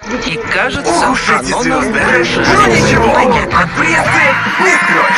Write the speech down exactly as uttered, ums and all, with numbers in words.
И кажется, оно нас Ну ничего, от прессы не скроешь.